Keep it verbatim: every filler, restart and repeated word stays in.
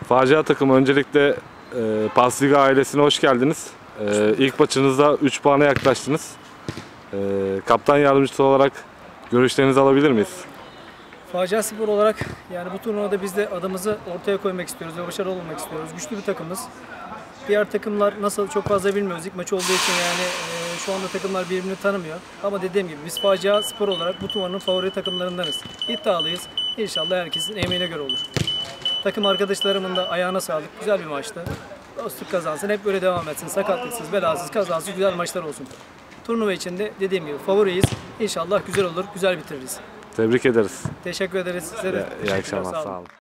Facia takımı öncelikle e, Pasliga ailesine hoş geldiniz. E, ilk maçınızda üç puana yaklaştınız. E, kaptan yardımcısı olarak görüşlerinizi alabilir miyiz? Facia Spor olarak yani bu turnuvada biz de adımızı ortaya koymak istiyoruz ve başarılı olmak istiyoruz. Güçlü bir takımız. Diğer takımlar nasıl çok fazla bilmiyoruz. İlk maç olduğu için yani e, şu anda takımlar birbirini tanımıyor. Ama dediğim gibi biz Facia Spor olarak bu turnuvanın favori takımlarındanız. İddialıyız. İnşallah herkesin emeğine göre olur. Takım arkadaşlarımın da ayağına sağlık. Güzel bir maçtı. Dostluk kazansın. Hep böyle devam etsin. Sakatlıksız, belasız, kazasız güzel maçlar olsun. Turnuva içinde dediğim gibi favoriyiz. İnşallah güzel olur, güzel bitiririz. Tebrik ederiz. Teşekkür ederiz. Size de İyi akşamlar. Sağ olun.